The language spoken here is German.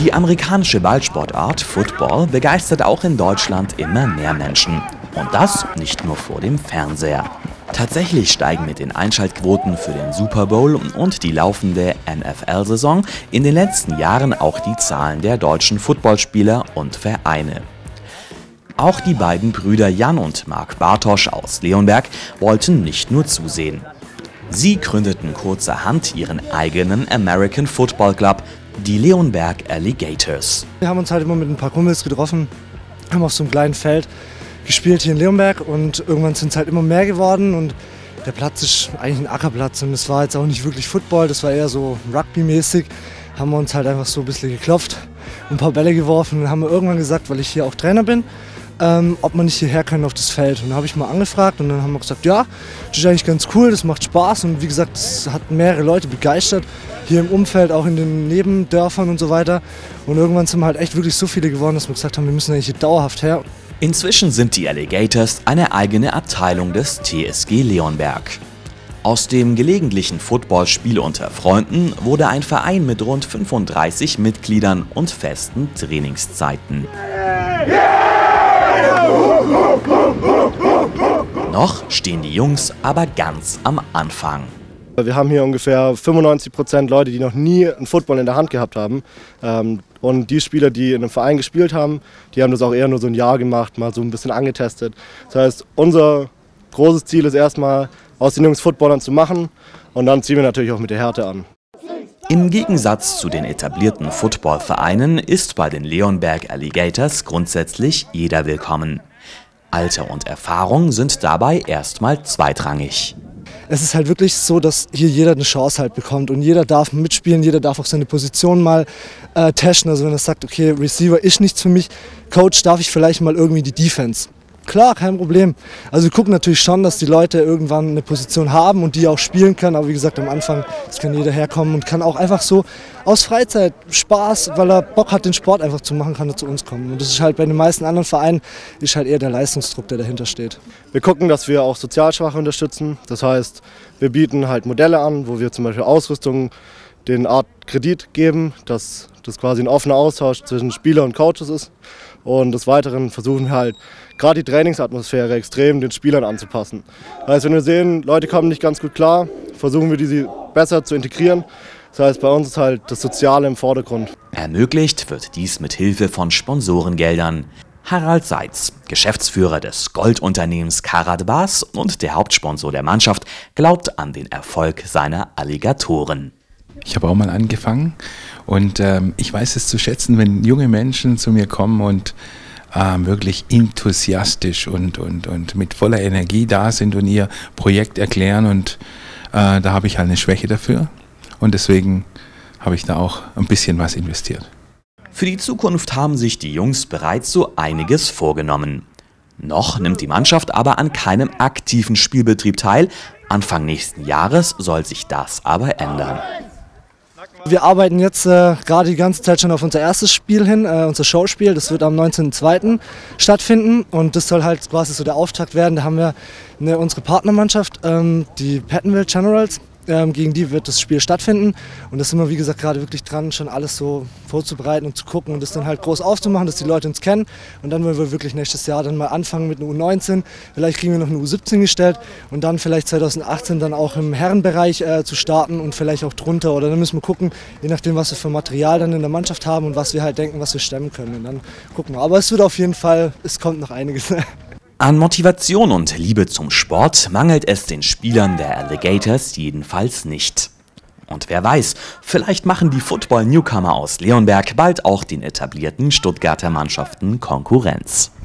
Die amerikanische Ballsportart Football begeistert auch in Deutschland immer mehr Menschen. Und das nicht nur vor dem Fernseher. Tatsächlich steigen mit den Einschaltquoten für den Super Bowl und die laufende NFL-Saison in den letzten Jahren auch die Zahlen der deutschen Footballspieler und Vereine. Auch die beiden Brüder Jan und Marc Bartosch aus Leonberg wollten nicht nur zusehen. Sie gründeten kurzerhand ihren eigenen American Football Club, die Leonberg Alligators. Wir haben uns halt immer mit ein paar Kumpels getroffen, haben auf so einem kleinen Feld gespielt hier in Leonberg und irgendwann sind es halt immer mehr geworden und der Platz ist eigentlich ein Ackerplatz und es war jetzt auch nicht wirklich Football, das war eher so Rugby-mäßig. Haben wir uns halt einfach so ein bisschen geklopft, ein paar Bälle geworfen und haben wir irgendwann gesagt, weil ich hier auch Trainer bin, ob man nicht hierher können auf das Feld. Und dann habe ich mal angefragt und dann haben wir gesagt, ja, das ist eigentlich ganz cool, das macht Spaß und wie gesagt, das hat mehrere Leute begeistert, hier im Umfeld, auch in den Nebendörfern und so weiter. Und irgendwann sind wir halt echt wirklich so viele geworden, dass wir gesagt haben, wir müssen eigentlich hier dauerhaft her. Inzwischen sind die Alligators eine eigene Abteilung des TSG Leonberg. Aus dem gelegentlichen Footballspiel unter Freunden wurde ein Verein mit rund 35 Mitgliedern und festen Trainingszeiten. Noch stehen die Jungs aber ganz am Anfang. Wir haben hier ungefähr 95% Leute, die noch nie einen Football in der Hand gehabt haben. Und die Spieler, die in einem Verein gespielt haben, die haben das auch eher nur so ein Jahr gemacht, mal so ein bisschen angetestet. Das heißt, unser großes Ziel ist erstmal, aus den Jungs Footballern zu machen und dann ziehen wir natürlich auch mit der Härte an. Im Gegensatz zu den etablierten Footballvereinen ist bei den Leonberg Alligators grundsätzlich jeder willkommen. Alter und Erfahrung sind dabei erstmal zweitrangig. Es ist halt wirklich so, dass hier jeder eine Chance halt bekommt und jeder darf mitspielen, jeder darf auch seine Position mal testen. Also wenn er sagt, okay, Receiver ist nichts für mich, Coach, darf ich vielleicht mal irgendwie die Defense? Klar, kein Problem. Also wir gucken natürlich schon, dass die Leute irgendwann eine Position haben und die auch spielen können. Aber wie gesagt, am Anfang kann jeder herkommen und kann auch einfach so aus Freizeit, Spaß, weil er Bock hat, den Sport einfach zu machen, kann er zu uns kommen. Und das ist halt bei den meisten anderen Vereinen ist halt eher der Leistungsdruck, der dahinter steht. Wir gucken, dass wir auch Sozialschwache unterstützen. Das heißt, wir bieten halt Modelle an, wo wir zum Beispiel Ausrüstung, den Art Kredit geben, dass das quasi ein offener Austausch zwischen Spieler und Coaches ist. Und des Weiteren versuchen wir halt gerade die Trainingsatmosphäre extrem den Spielern anzupassen. Das heißt, wenn wir sehen, Leute kommen nicht ganz gut klar, versuchen wir sie besser zu integrieren. Das heißt, bei uns ist halt das Soziale im Vordergrund. Ermöglicht wird dies mit Hilfe von Sponsorengeldern. Harald Seitz, Geschäftsführer des Goldunternehmens Karatbars und der Hauptsponsor der Mannschaft, glaubt an den Erfolg seiner Alligatoren. Ich habe auch mal angefangen und ich weiß es zu schätzen, wenn junge Menschen zu mir kommen und wirklich enthusiastisch und mit voller Energie da sind und ihr Projekt erklären und da habe ich halt eine Schwäche dafür und deswegen habe ich da auch ein bisschen was investiert. Für die Zukunft haben sich die Jungs bereits so einiges vorgenommen. Noch nimmt die Mannschaft aber an keinem aktiven Spielbetrieb teil. Anfang nächsten Jahres soll sich das aber ändern. Wir arbeiten jetzt gerade die ganze Zeit schon auf unser erstes Spiel hin, unser Showspiel. Das wird am 19.02. stattfinden und das soll halt quasi so der Auftakt werden. Da haben wir unsere Partnermannschaft, die Pattonville Generals. Gegen die wird das Spiel stattfinden und da sind wir wie gesagt gerade wirklich dran, schon alles so vorzubereiten und zu gucken und das dann halt groß aufzumachen, dass die Leute uns kennen und dann wollen wir wirklich nächstes Jahr dann mal anfangen mit einer U19, vielleicht kriegen wir noch eine U17 gestellt und dann vielleicht 2018 dann auch im Herrenbereich zu starten und vielleicht auch drunter oder dann müssen wir gucken, je nachdem was wir für Material dann in der Mannschaft haben und was wir halt denken, was wir stemmen können und dann gucken wir. Aber es wird auf jeden Fall, es kommt noch einiges. An Motivation und Liebe zum Sport mangelt es den Spielern der Alligators jedenfalls nicht. Und wer weiß, vielleicht machen die Football-Newcomer aus Leonberg bald auch den etablierten Stuttgarter Mannschaften Konkurrenz.